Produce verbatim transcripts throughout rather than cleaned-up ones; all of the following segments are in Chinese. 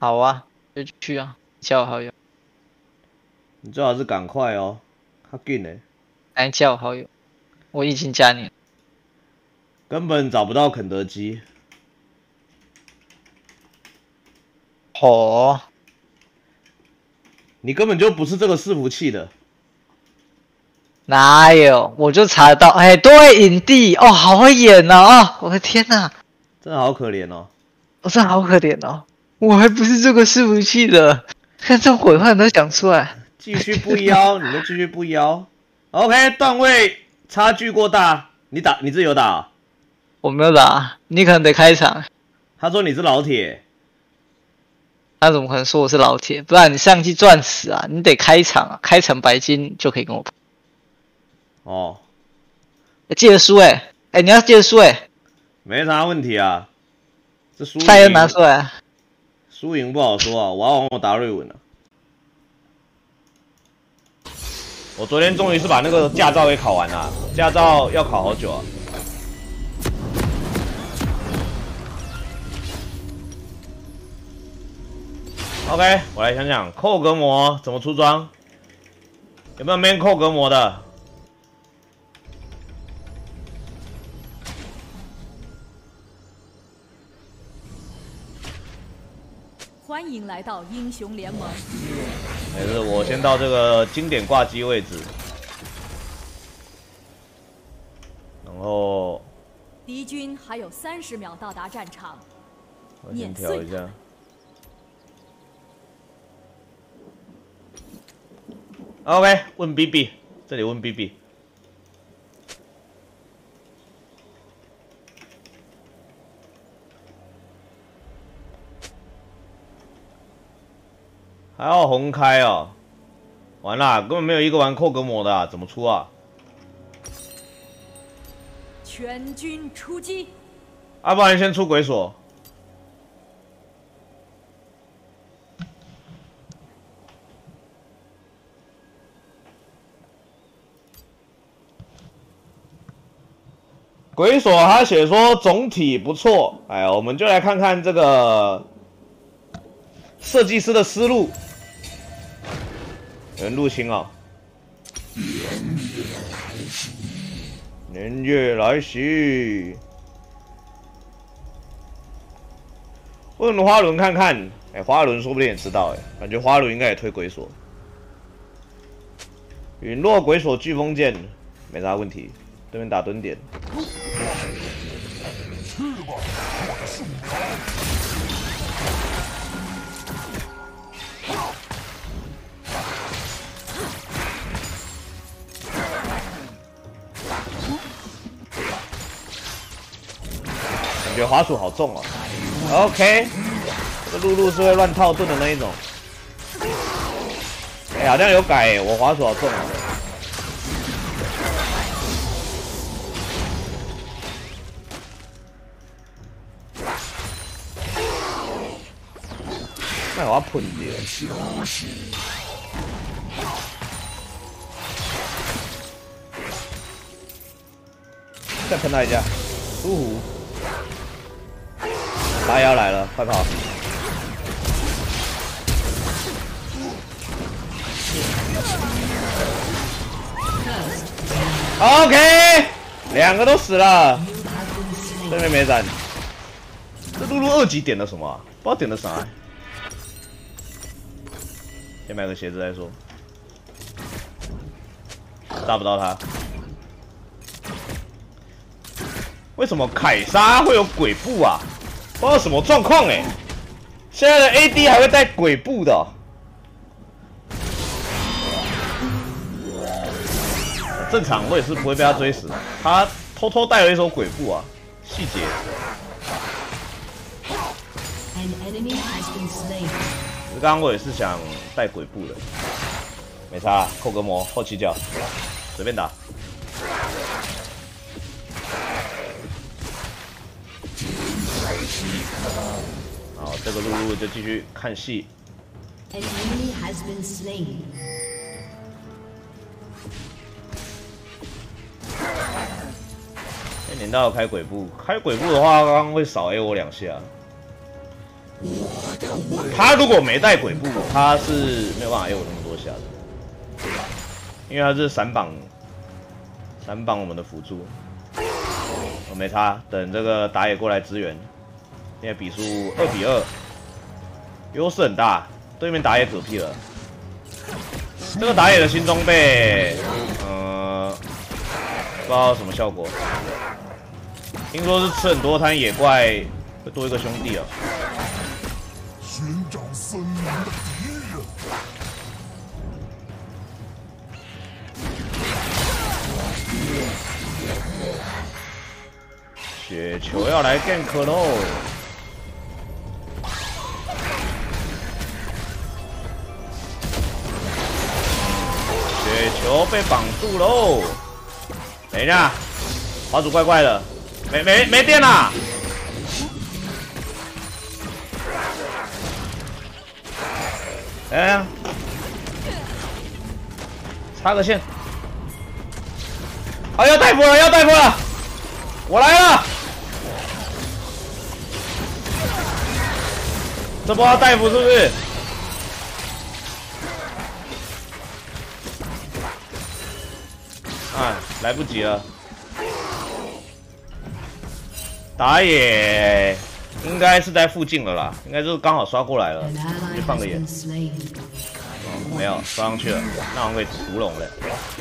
好啊，就去啊，加我好友。 你最好是赶快哦，他紧呢， 来加我好友，我已经加你了。 根本找不到肯德基。 哦， 你根本就不是这个伺服器的。 哪有？我就查得到，哎，对，影帝哦，好会演哦，哦我的天哪， 真的好可怜哦。 我、哦、真的好可怜哦，我还不是这个伺服器的，看这鬼话都讲出来。 继续不邀，你就继续不邀。OK， 段位差距过大，你打你自己有打、啊？ 我没有打，你可能得开场。 他说你是老铁， 他怎么可能说我是老铁？不然你上季钻石啊，你得开场啊，开场白金就可以跟我跑。 哦， 记得输哎、欸，哎、欸，你要记得输哎、欸， 没啥问题啊。这输赛恩拿出来、啊， 输赢不好说啊，我要往我打瑞文了。我昨天终于是把那个驾照给考完了，驾照要考好久啊。OK， 我来想想扣格膜怎么出装，有没有 man 扣格膜的？ 欢迎来到英雄联盟。 没事，我先到这个经典挂机位置，然后敌军还有三十秒到达战场， 我先调一下。OK， 问 B B， 这里问 B B。还要红开哦，完了，根本没有一个玩扣格膜的、啊，怎么出啊？ 全军出击！ 要不然先出鬼锁。鬼锁他写说总体不错，哎，我们就来看看这个设计师的思路。有人入侵啊！年月来袭，问花轮看看，哎，花轮说不定也知道，哎，感觉花轮应该也推鬼锁。陨落鬼锁飓风剑，没啥问题，对面打蹲点。感觉滑鼠好重啊 ！OK， 这露露是会乱套盾的那一种。哎、欸，好像有改、欸，我滑鼠好重啊！那我要喷掉。再喷他一下，舒服。八幺来了，快跑！ OK， 两个都死了，对面没斩。这露露二级点了什么、啊？不知道点了啥、欸。先买个鞋子再说。炸不到他。为什么凯莎会有鬼步啊？不知道什么状况哎。现在的 A D 还会带鬼步的、哦。 正常我也是不会被他追死的，他偷偷带了一手鬼步啊，细节。刚刚我也是想带鬼步的，没差、啊，扣个膜后起脚，随便打。好，这个露露就继续看戏。 哎，连到有开鬼步，开鬼步的话，刚刚会少 A 我两下。 他如果没带鬼步，他是没有办法 A 我那么多下的，因为他是闪绑，闪绑我们的辅助。我没差，等这个打野过来支援。现在比数二比二，优势很大，对面打野嗝屁了。这个打野的新装备，呃，不知道什么效果。听说是吃很多滩野怪会多一个兄弟啊。 寻找森林的敌人。 雪球要来 gank 喽！雪球被绑住喽！等一下，华主怪怪的，没没没电啦！哎呀，插个线！啊，要带波了，要带波了！我来了！这波要大夫是不是？啊，来不及了。打野应该是在附近了啦，应该就是刚好刷过来了，就放个眼。哦，没有刷上去了，那我们可以屠龙了。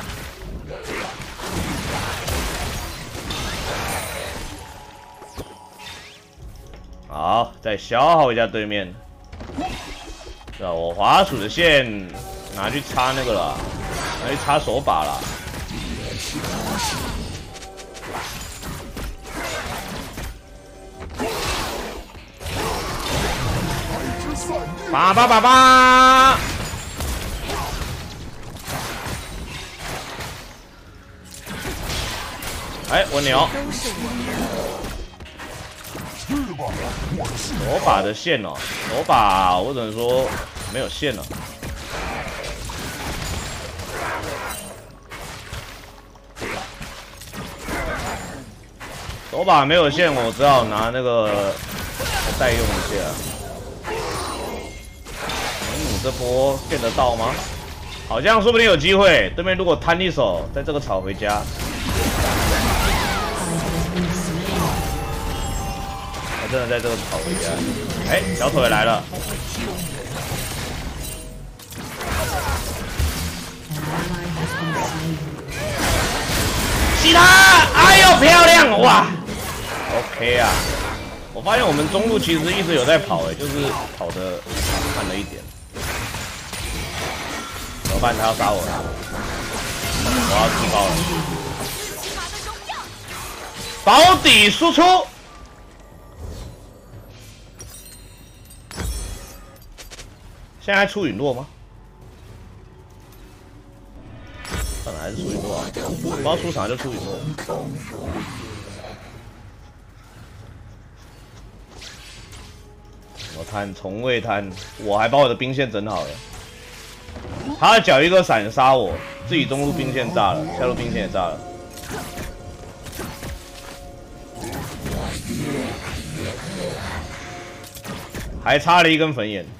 好，再消耗一下对面。是吧？我滑鼠的线拿去插那个了，拿去插手把了。叭叭叭叭！哎，我牛！手把的线哦，手把我只能说没有线了。手把没有线，我只好拿那个代用一下。嗯，这波变得到吗？好像说不定有机会。对面如果摊一手，在这个草回家。真的在这个草回家，哎，小腿来了，吸他！哎呦，漂亮！哇 ，OK 啊！我发现我们中路其实一直有在跑，哎，就是跑得慢了一点。怎么办？他要杀我了！我要自爆了！保底输出。现在出陨落吗？看来还是出陨落啊！不知道出场就出陨落。我贪从未贪，我还把我的兵线整好了。他脚一个闪杀我，自己中路兵线炸了，下路兵线也炸了。还差了一根粉眼。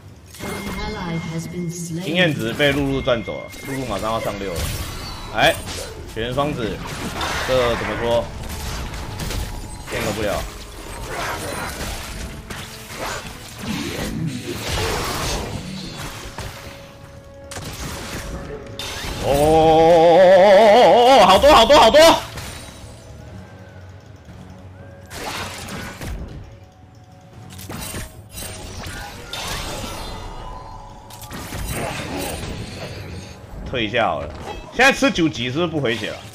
经验值被露露赚走了，露露马上要上六了。哎，雪人双子，这个怎么说？变个不了。哦，好多好多好多！退一下好了，现在吃九级是不是不回血了？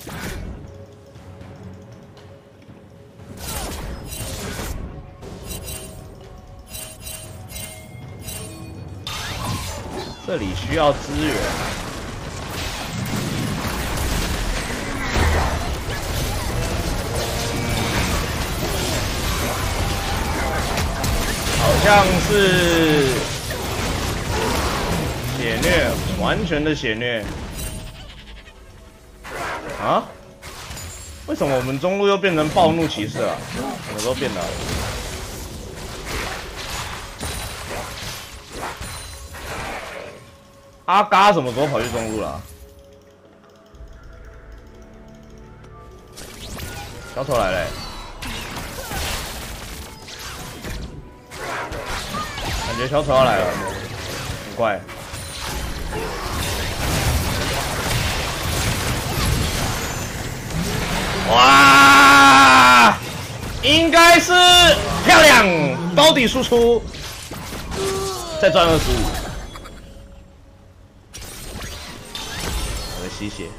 这里需要支援。好像是血虐，完全的血虐。啊？为什么我们中路又变成暴怒骑士了？什么时候变的？ 阿嘎什么时候跑去中路了、啊？小丑来了、欸，感觉小丑要来了，很怪。哇，应该是漂亮，包底输出，再赚二十五。 吸血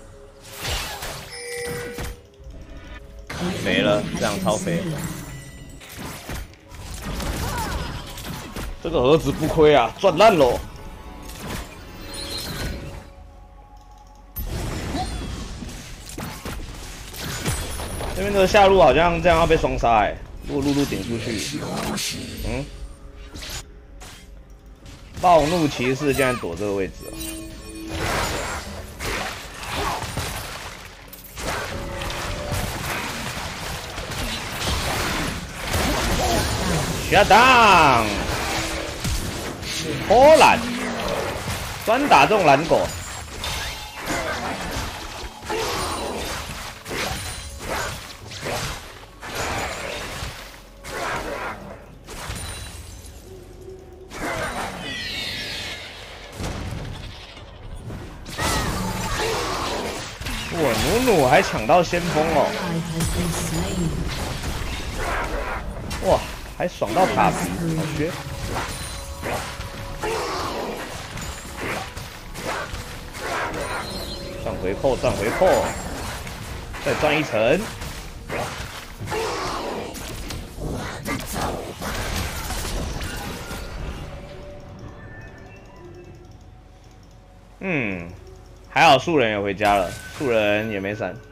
没了，这样超肥。这个儿子不亏啊，赚烂喽！这边的下路好像这样要被双杀哎、欸，如果露露顶出去，嗯，暴怒骑士竟然躲这个位置啊！ Shut down！ 偷懒，专打这种蓝狗。哇，努努还抢到先锋哦！哇！ 还爽到塔皮，好削！赚回扣，赚回扣，再赚一层。嗯，还好树人也回家了，树人也没闪。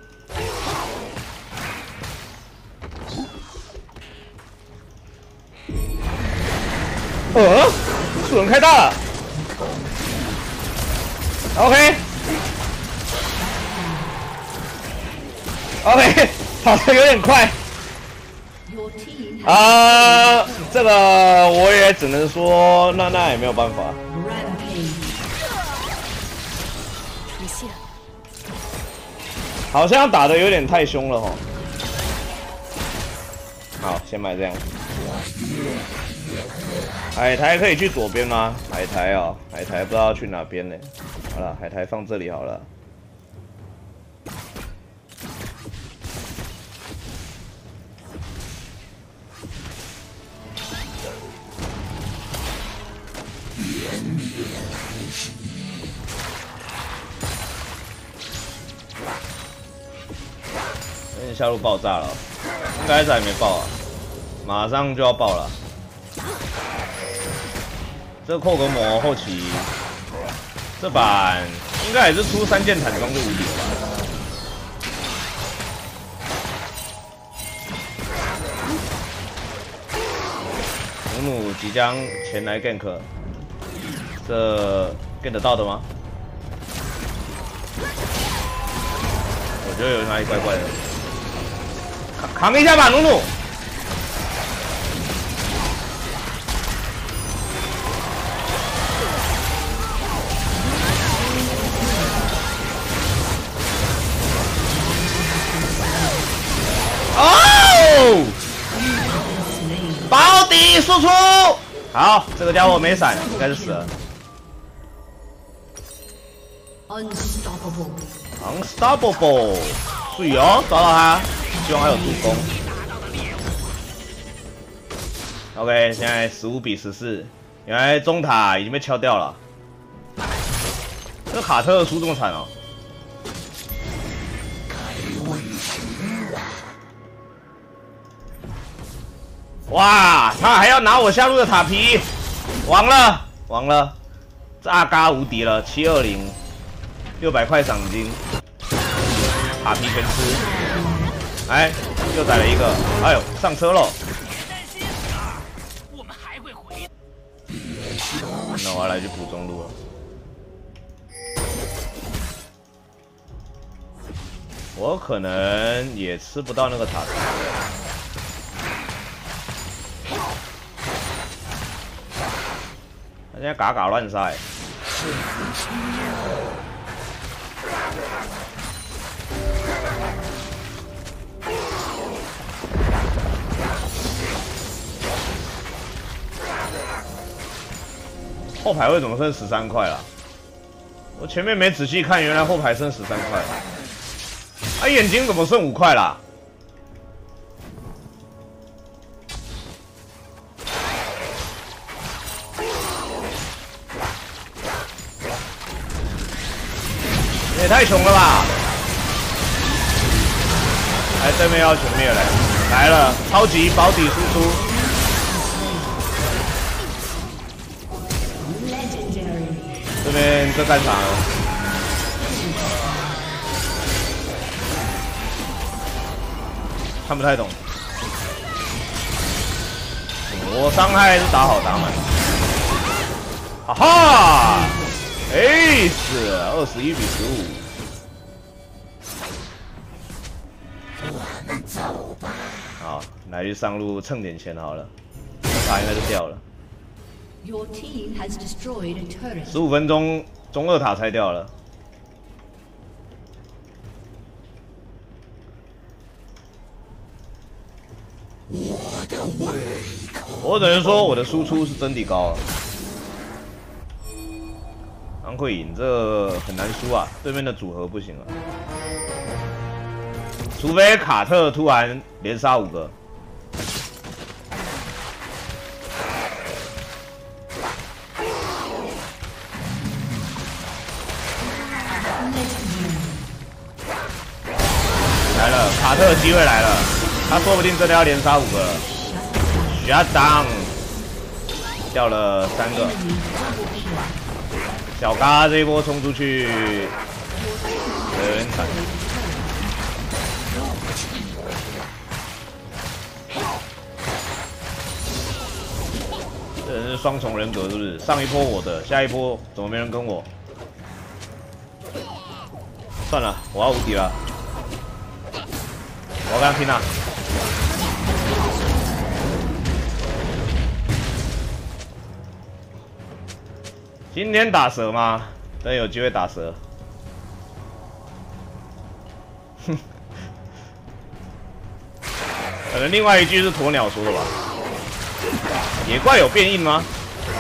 呃，树人开大了 ，OK，OK，、OK OK， 跑得有点快。啊、呃，这个我也只能说，那那也没有办法。好像打得有点太凶了吼。好，先买这样。 海苔可以去左边吗？海苔哦，海苔不知道去哪边呢。好了，海苔放这里好了。有点下路爆炸了，应该是还没爆啊，马上就要爆了。 这个扣格魔后期，这版应该也是出三件坦装就无敌了吧？努努即将前来 gank， 这 get 得到的吗？我觉得有哪里怪怪的，扛扛一下吧，努努。 哦，保底输出，好，这个家伙没闪，应该是死了。Unstoppable， Unstoppable， 水哦，抓到他，希望还有助攻。OK， 现在十五比十四，原来中塔已经被敲掉了。这个卡特输这么惨哦。 哇，他还要拿我下路的塔皮，亡了，亡了！这阿嘎无敌了，七二零，六百块赏金，塔皮全吃。哎，又宰了一个，哎呦，上车喽！我们还会回。那我要来去补中路了。我可能也吃不到那个塔皮。 他现在嘎嘎乱杀、欸， 后排为什么剩十三块了？我前面没仔细看，原来后排剩十三块。啊，眼睛怎么剩五块啦？也太穷了吧！哎，对面要全灭了，来了，超级保底输出。 这边这战场看不太懂，我伤害是打好打满，哈哈 ，ace 二十一比十五，好，来去上路蹭点钱好了，塔应该就掉了。 Your team has destroyed a turret. 十五分钟，中二塔拆掉了。 我的胃口。 我只能说我的输出是真的高啊。安会赢，这很难输啊，对面的组合不行啊。除非卡特突然连杀五个。 来了，卡特的机会来了，他说不定真的要连杀五个了。Shut down， 掉了三个。小嘎这一波冲出去，有点惨。这人是双重人格是不是？上一波我的，下一波怎么没人跟我？算了，我要无敌了。 我刚听了，今天打蛇吗？真有机会打蛇。哼，可能另外一句是鸵鸟说的吧？野怪有变硬吗？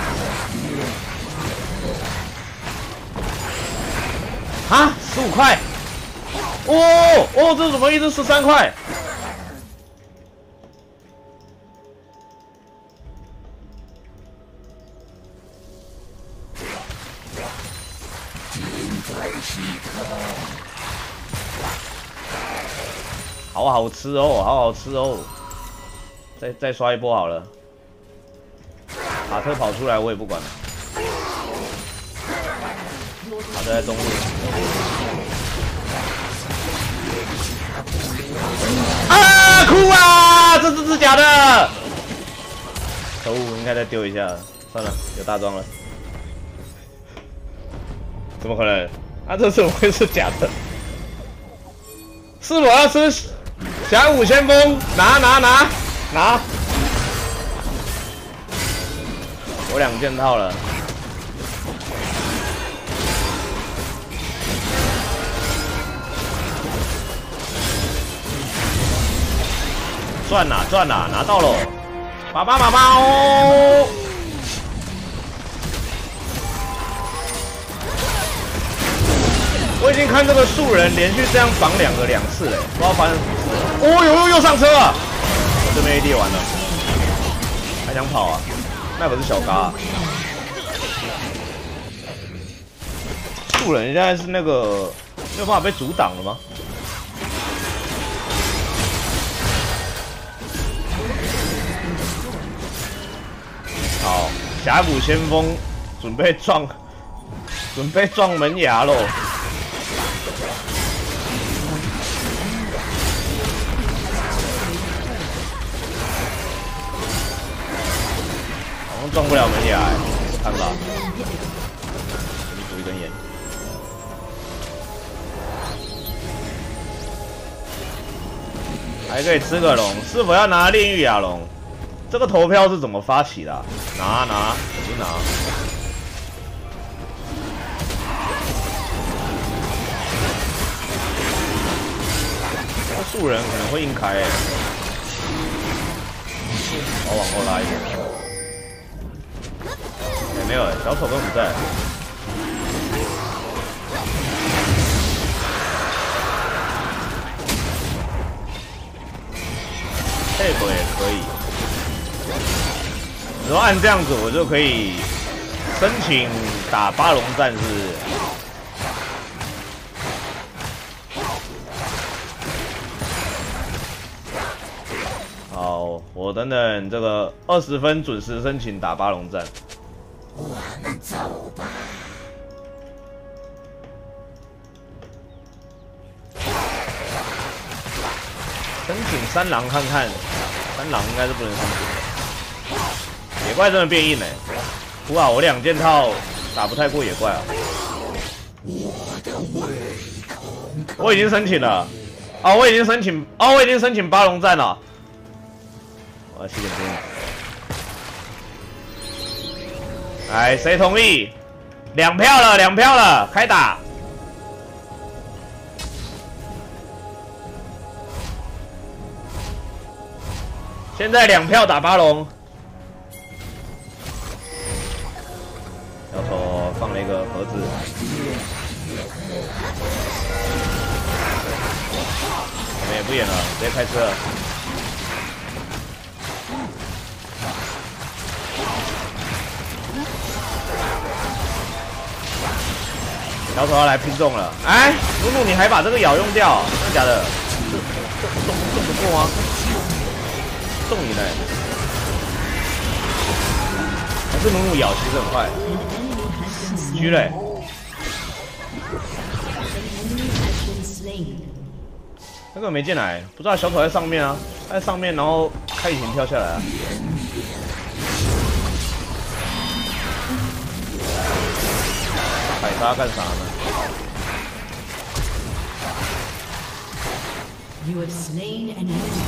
啊，十五块！哦哦，这怎么一直十三块？ 好好吃哦，好好吃哦！再再刷一波好了。卡特跑出来，我也不管了。卡特在中路。啊！哭啊！这这是假的！可恶，应该再丢一下。算了，有大装了。怎么可能？啊，这怎么会是假的？是我要吃甲午先锋，拿拿拿拿！我两件套了。赚啦赚啦，拿到了！爸爸妈妈哦！我已经看这个树人连续这样绑两个两次了，不知道发生什么事。哦呦，又上车了！我这边 A D 完了，还想跑啊？那可是小嘎、啊。树人现在是那个没有办法被阻挡了吗？好，峡谷先锋准备撞，准备撞门牙喽！好像撞不了门牙、欸，看吧，给你补一根烟。还可以吃个龙，是否要拿炼狱亚龙？这个投票是怎么发起的、啊？拿拿，我不拿。 路人可能会硬开、欸，我往后拉一点。哎、欸，没有、欸，小丑跟不在。配合也可以。然后按这样子，我就可以申请打巴龙战士。好，我等等这个二十分准时申请打巴龙战。 我们走吧。 申请三郎看看，三郎应该是不能申请。野怪真的变硬嘞、欸！哇，我两件套打不太过野怪啊。我已经申请了，哦，我已经申请，哦，我已经申请巴龙战了。我要洗点兵。来，谁同意？两票了，两票了，开打！现在两票打巴龙。小丑放了一个盒子。我们也不演了，直接开车了。小丑要来拼中了，哎，努努你还把这个咬用掉，真的假的？这这中中不过吗？中你嘞！还是努努咬其实很快。狙嘞！那个没进来，不知道小丑在上面啊，在上面，然后开引擎跳下来啊。海沙干啥呢？ You have slain an enemy.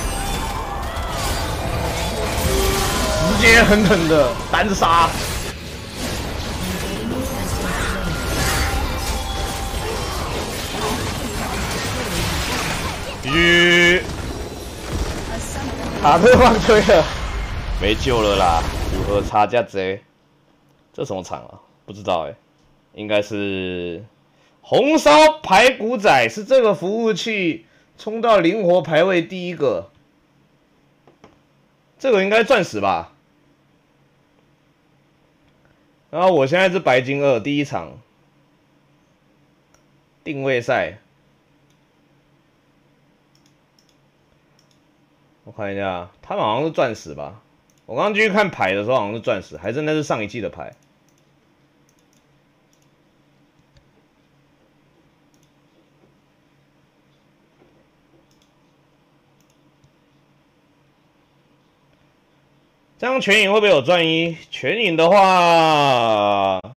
直接狠狠的单杀。吁！卡特放推了，没救了啦！组合差价贼，这什么场啊？不知道哎、欸，应该是红烧排骨仔是这个服务器冲到灵活排位第一个，这个应该钻石吧？然后我现在是白金二，第一场定位赛。 我看一下，他们好像是钻石吧？我刚刚进去看牌的时候，好像是钻石，还是那是上一季的牌。这样全影会不会有赚一？全影的话，